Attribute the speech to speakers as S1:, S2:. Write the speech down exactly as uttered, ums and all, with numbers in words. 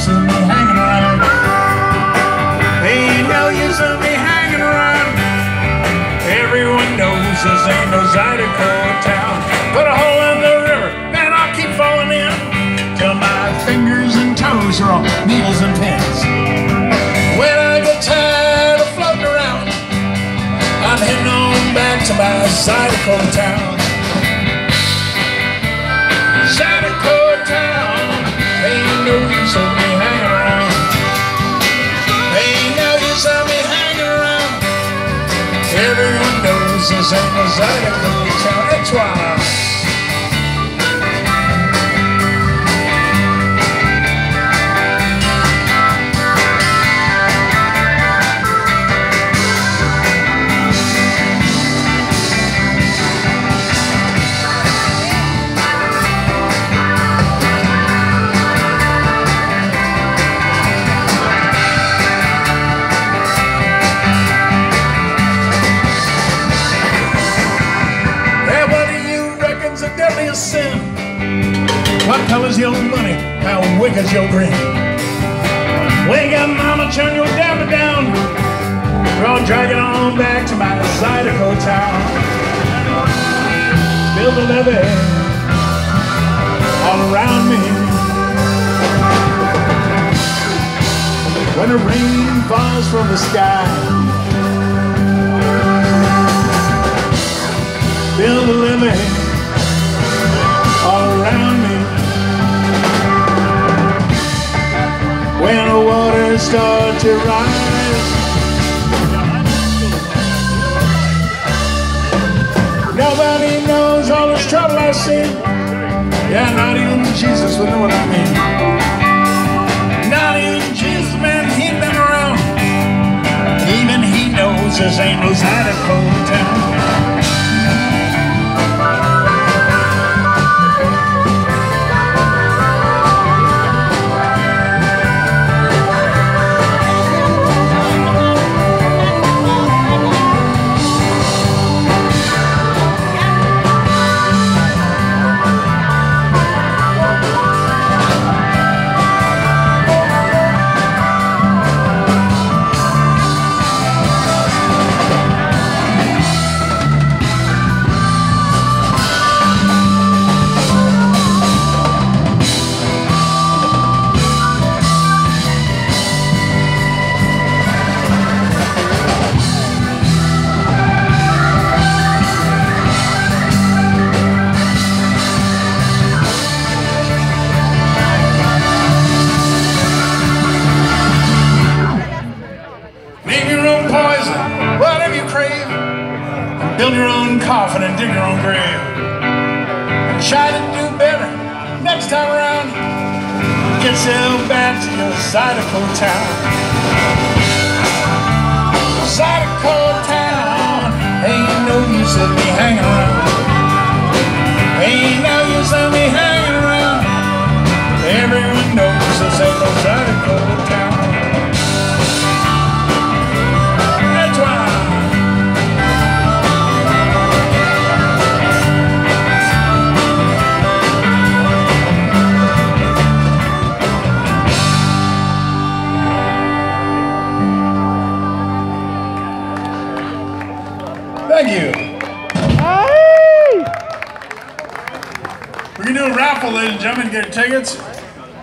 S1: use of me hanging around. Ain't no use of me hanging around. Everyone knows this ain't no Zydeco town. Put a hole in the river, man, I'll keep falling in till my fingers and toes are all needles and pins. When I get tired of floating around, I'm heading on back to my Zydeco town. Zydeco town, ain't no use of me hanging around. Ain't no use of me hanging around. Everyone knows this ain't no Zydeco town. That's why. Sin. What color's your money? How wicked's your grin? Wake up, mama, turn your dapper down. We're all dragging on back to my Zydeco town. Build a levee all around me. When the rain falls from the sky, build a levee all around me. When the waters start to rise, nobody knows all this trouble I've seen. Yeah, not even Jesus would know what I mean. Not even Jesus, man, he'd been around. Even he knows this ain't no Zydeco town. Build your own coffin and dig your own grave. And try to do better next time around. Get yourself back to your Zydeco town. Zydeco town, ain't no use of me hanging around. Ain't no use of me hanging around. Everyone knows this ain't no Zydeco town. That's why. Thank you. Hey! We're going to do a raffle, ladies and gentlemen, to get tickets.